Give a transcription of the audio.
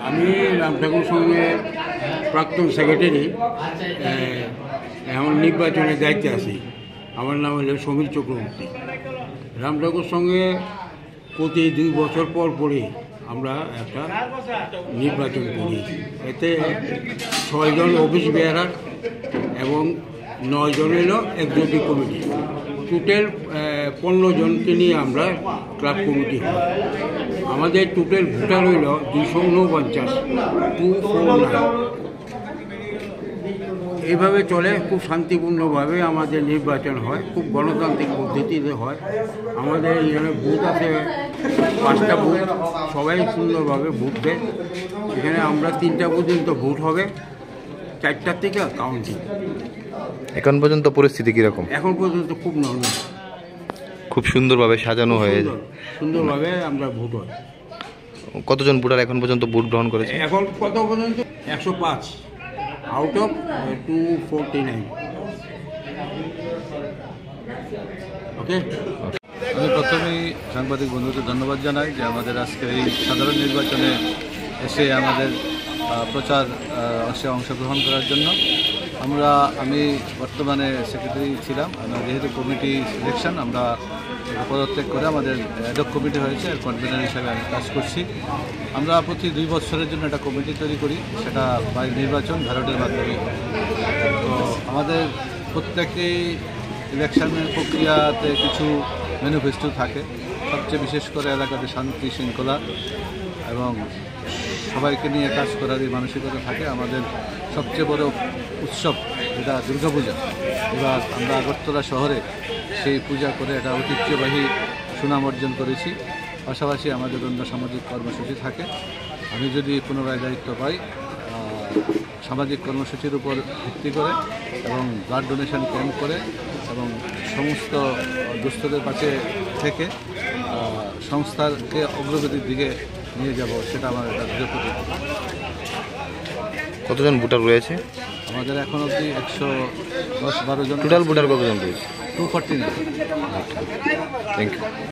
আমি রাম ঠাকুর সঙ্গে প্রাক্তন সেক্রেটারি, এখন নির্বাচনের দায়িত্বে আছি। আমার নাম হলো সমীর চক্রবর্তী। রাম ঠাকুর সঙ্গে প্রতি 2 বছর পর পরই আমরা একটা নির্বাচন করি। এতে 6 জন অফিস বেয়ারার এবং 9 জন হলো এক্সিকিউটিভ কমিটি, টোটাল 15 জনকে নিয়ে আমরা ক্লাব কমিটি হয়। আমাদের টোটাল ভোটার হইল 249, 249। এইভাবে চলে, খুব শান্তিপূর্ণভাবে আমাদের নির্বাচন হয়, খুব গণতান্ত্রিক পদ্ধতিতে হয়। আমাদের এখানে বুথ আছে 5টা বুথ, সবাই সুন্দরভাবে ভোট দেয়। এখানে আমরা 3টা পর্যন্ত ভোট হবে, 4টার থেকে কাউন্টিং। এখন পর্যন্ত পরিস্থিতি কীরকম? এখন পর্যন্ত খুব নর্মাল, খুব সুন্দরভাবে সাজানো হয়েছে, সুন্দরভাবে আমরা ভোট হয়। কতজন ভোটার এখন পর্যন্ত ভোট গ্রহণ করেছে? এখন কত পর্যন্ত 105 আউট অফ 249। ওকে, আমি প্রথমেই সাংবাদিক বন্ধুদের ধন্যবাদ জানাই যে আমাদের আজকের এই সাধারণ নির্বাচনে এসে আমাদের প্রচার অংশগ্রহণ করার জন্য। আমি বর্তমানে সেক্রেটারি ছিলাম। আমরা যেহেতু কমিটি সিলেকশন, আমরা পদত্যাগ করে আমাদের অ্যাডহক কমিটি হয়েছে, এর কনভেনার হিসাবে আমি কাজ করছি। আমরা প্রতি 2 বছরের জন্য একটা কমিটি তৈরি করি, সেটা বাই নির্বাচন ব্যালটের মাধ্যমে। তো আমাদের প্রত্যেকেই ইলেকশনের প্রক্রিয়াতে কিছু ম্যানিফেস্টো থাকে। সবচেয়ে বিশেষ করে এলাকাতে শান্তি শৃঙ্খলা এবং সবাইকে নিয়ে কাজ করারই মানসিকতা থাকে। আমাদের সবচেয়ে বড় উৎসব যেটা দুর্গাপূজা, এবার আমরা আগরতলা শহরে সেই পূজা করে এটা ঐতিহ্যবাহী সুনাম অর্জন করেছি। পাশাপাশি আমাদের অন্য সামাজিক কর্মসূচি থাকে। আমি যদি পুনরায় দায়িত্ব পাই, সামাজিক কর্মসূচির উপর ভিত্তি করে এবং ব্লাড ডোনেশন ক্যাম্প করে এবং সমস্ত দুস্থদের পাশে থেকে সংস্থাকে অগ্রগতির দিকে নিয়ে যাব, সেটা আমার একটা দৃঢ় প্রতিজ্ঞা। কতজন ভোটার রয়েছে? আমাদের এখন অবধি 110-12 জন। টোটাল ভোটার কতজন রয়েছে? 249। Thank you.